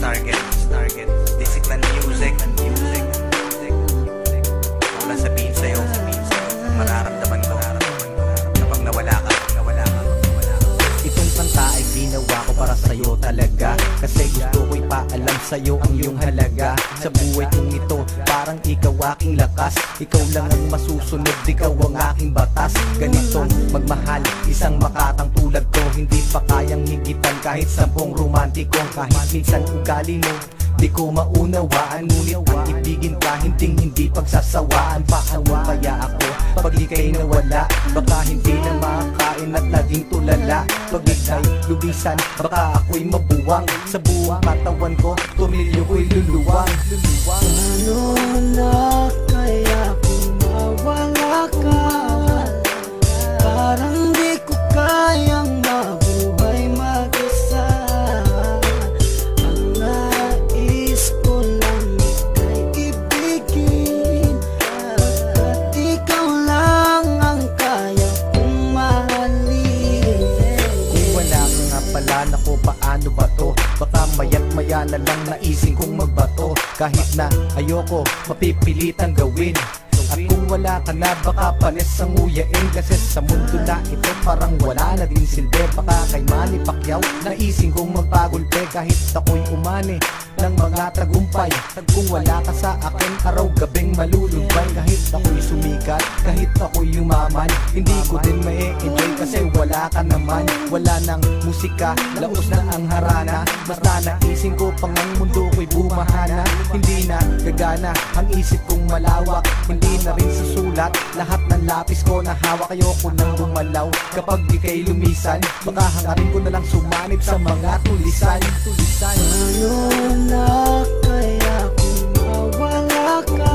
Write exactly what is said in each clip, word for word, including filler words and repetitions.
Target, target. Discipline music, music. Wala sabihin sa'yo, mararamdaman ko kapag nawala ka, nawala ka, nawala ka. Itong kanta ay ginawa ko para sa'yo talaga, kasi gusto ko'y paalam sa'yo ang iyong halaga. Sa buhay kong ito, parang ikaw aking lakas. Ikaw lang ang masusunod, ikaw ang aking batas. Ganitong magmahal, isang makatang tulad ko, hindi pa kayang higitan kahit sampung romantiko. Kahit minsan ugali mo, di ko maunawaan, ngunit ang ibigin ka, hinding hindi pagsasawaan. Paano kaya ako pag ika'y nawala? Baka hindi na makakain at laging tulala. Pag ika'y lubisan, baka ako'y mabuwang. Sa buong katawan ko, tumilyo ko'y luluwang. Ano na kaya kung mawala ka? Parang di ko kayang mabuhay mag-isa. Ang nais ko lang ika'y ibigin, at ikaw lang ang kaya kong mahalin. Kung wala ka nga pala, naku paano ba to? Baka mayat maya na lang naising kong magbato. Kahit na ayoko, mapipilitan gawin. At kung wala ka na, baka panis ang uyain. Kasi sa mundo na ito, parang wala na din silbi. Baka kay Manny Pacquiao, naising kong magpagulpe. Kahit ako'y umani ng mga tagumpay, kung wala ka sa akin, araw-gabing malulumbay. Kahit ako'y sumikat, kahit ako'y yumaman, hindi ko din ma-enjoy kasi wala ka naman. Wala nang musika, laos na ang harana. Basta naising ko pang ang mundo ko'y bumahana. Hindi na gagana ang isip kong malawak, hindi na rin susulat lahat ng lapis ko na hawak. Ayoko nang gumalaw kapag di kay lumisan, baka hangarin ko na lang sumanib sa mga tulisan. Tulisan. Ano na kaya kung mawala ka?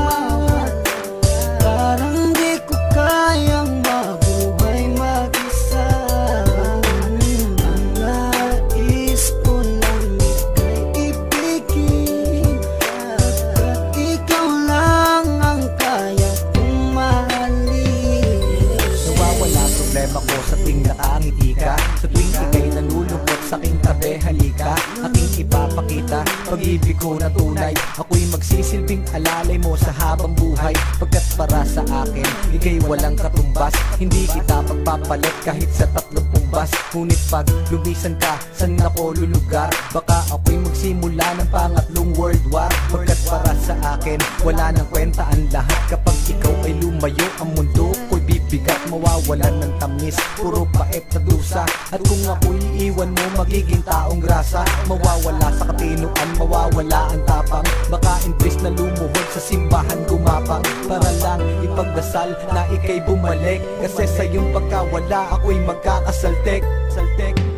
Parang di ko kayang mabuhay mag-isa. Ang nais ko lang ika'y ibigin, at ikaw lang ang kaya kong mahalin. Nawawala problema ko sa tuwing nakangiti ka, sa tuwing ika'y nalulungkot sa aking tabi, halika. Aking ipapakita pag-ibig ko na tunay. Ako'y magsisilbing alalay mo sa habang buhay, pagkat para sa akin ika'y walang katumbas. Hindi kita pagpapalit kahit sa tatlong pumbas. Ngunit pag lumisan ka, saan ako lulugar? Baka ako'y magsimula ng pangatlong world war. Pagkat para sa akin wala nang kwenta ang lahat. Kapag ikaw ay lumayo, ang mundo ko'y bibigat. Mawawalan ng tamis, puro pait na dusa. At kung ako'y iiwan mo, magiging taong grasa. Mawawala sa katinuan, mawawala ang tapang. Baka imbis na lumuhod sa simbahan gumapang, para lang ipagdasal na ika'y bumalik. Kasi sa iyong pagkawala, ako'y magkakasaltek. Saltek.